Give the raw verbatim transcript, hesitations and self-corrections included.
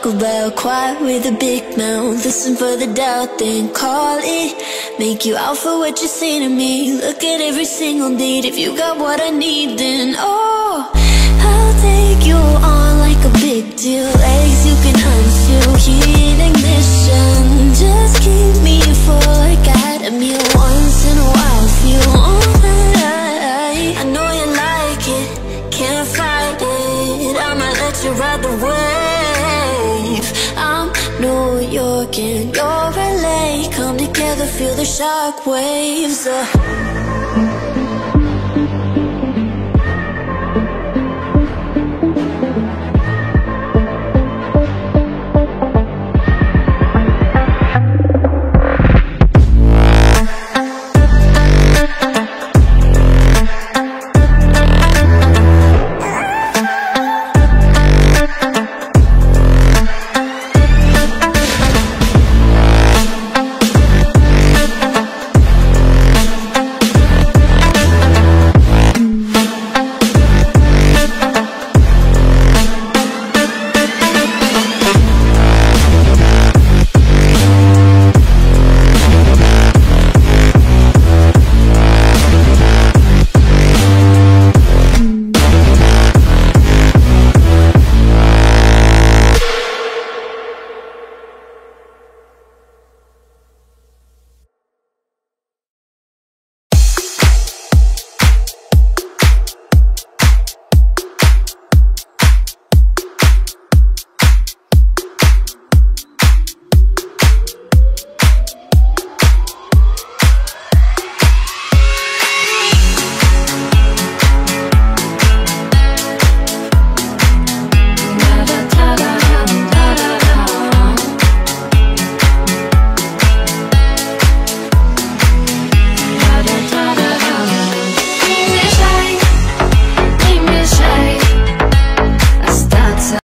talk about, quiet with a big mouth. Listen for the doubt, then call it. Make you out for what you say to me. Look at every single date. If you got what I need, then oh, I'll take you on like a big deal. Legs you can unseal, heat ignition. Just keep me full like I had a meal once in a while. Feel alright. I know you like it, can't fight it. I'ma let you ride the wave. I'm New York and you're L A. Come together, feel the shock waves. uh.